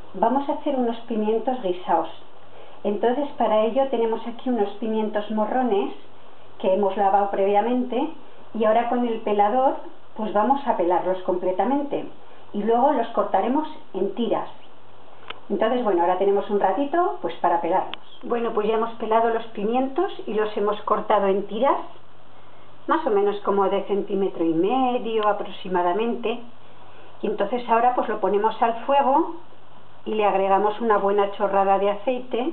vamos a hacer unos pimientos guisados. Entonces para ello tenemos aquí unos pimientos morrones que hemos lavado previamente y ahora con el pelador pues vamos a pelarlos completamente y luego los cortaremos en tiras. Entonces bueno, ahora tenemos un ratito pues para pelarlos. Bueno, pues ya hemos pelado los pimientos y los hemos cortado en tiras, más o menos como de 1,5 cm aproximadamente. Y entonces ahora pues lo ponemos al fuego y le agregamos una buena chorrada de aceite.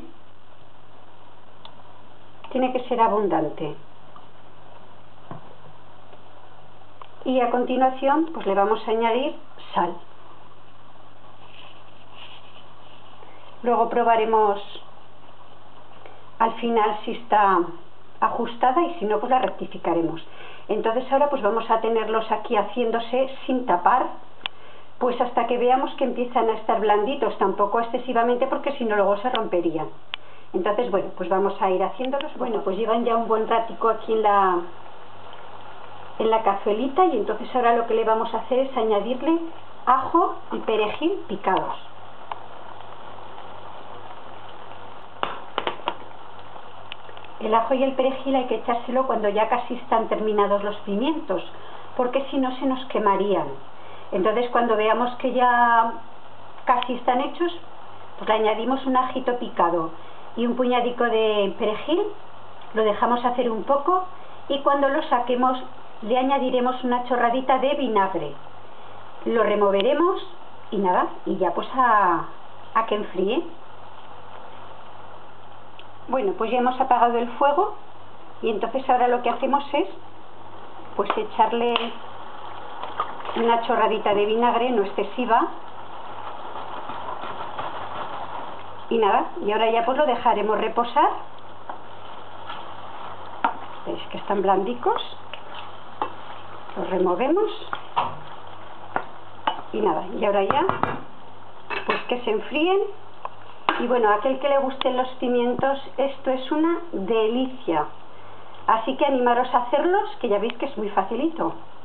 Tiene que ser abundante. Y a continuación pues le vamos a añadir sal. Luego probaremos al final si está ajustada y si no pues la rectificaremos. Entonces ahora pues vamos a tenerlos aquí haciéndose sin tapar, pues hasta que veamos que empiezan a estar blanditos, tampoco excesivamente porque si no luego se romperían. Entonces bueno, pues vamos a ir haciéndolos. Bueno, pues llevan ya un buen ratico aquí en la cazuelita y entonces ahora lo que le vamos a hacer es añadirle ajo y perejil picados. El ajo y el perejil hay que echárselo cuando ya casi están terminados los pimientos, porque si no se nos quemarían. Entonces cuando veamos que ya casi están hechos, pues le añadimos un ajito picado y un puñadico de perejil, lo dejamos hacer un poco y cuando lo saquemos le añadiremos una chorradita de vinagre. Lo removeremos y nada, y ya pues a que enfríe. Bueno, pues ya hemos apagado el fuego y entonces ahora lo que hacemos es pues echarle una chorradita de vinagre, no excesiva, y nada, y ahora ya pues lo dejaremos reposar. Veis que están blandicos, los removemos y nada, y ahora ya pues que se enfríen. Y bueno, a aquel que le gusten los pimientos, esto es una delicia. Así que animaros a hacerlos, que ya veis que es muy facilito.